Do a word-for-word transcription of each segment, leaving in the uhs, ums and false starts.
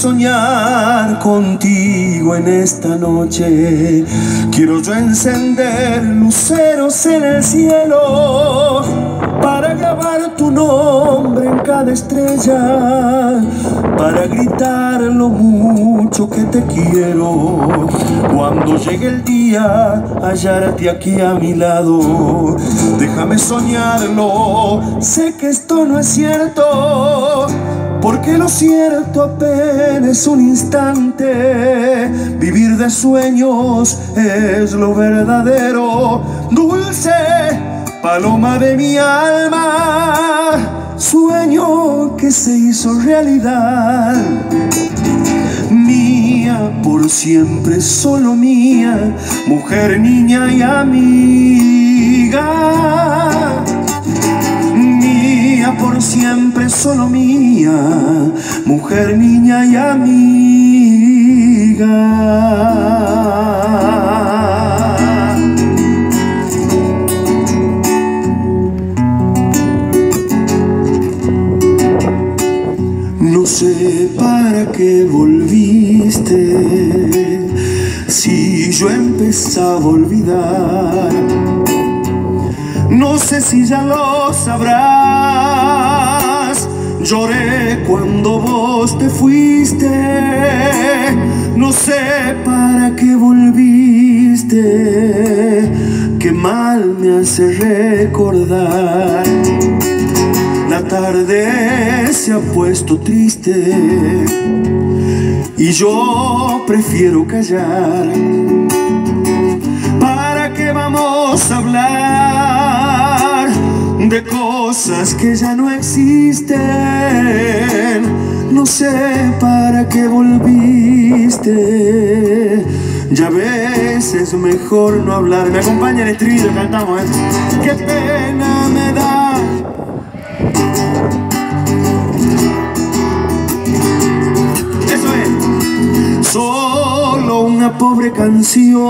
soñar contigo en esta noche. Quiero yo encender luceros en el cielo para grabar tu nombre en cada estrella, para gritar lo mucho que te quiero. Cuando llegue el día, hallarte aquí a mi lado. Déjame soñarlo, sé que esto no es cierto, porque lo cierto apenas es un instante. Vivir de sueños es lo verdadero. Dulce paloma de mi alma, sueño que se hizo realidad. Mía por siempre, solo mía, mujer, niña y amiga. Mía por siempre, solo mía, mujer, niña y amiga. No sé para qué volviste, si yo empezaba a olvidar. No sé si ya lo sabrás. Lloré cuando vos te fuiste. No sé para qué volviste. Qué mal me hace recordar. La tarde se ha puesto triste y yo prefiero callar. ¿Para qué vamos a hablar de cosas que ya no existen? No sé para qué volviste. Ya ves, es mejor no hablar. Me acompaña el estribillo, cantamos, ¿eh? Qué pena me da. Solo una pobre canción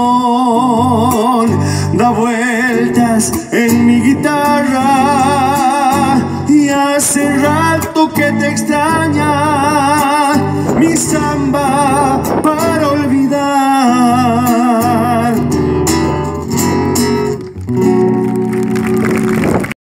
da vueltas en mi guitarra y hace rato que te extraña.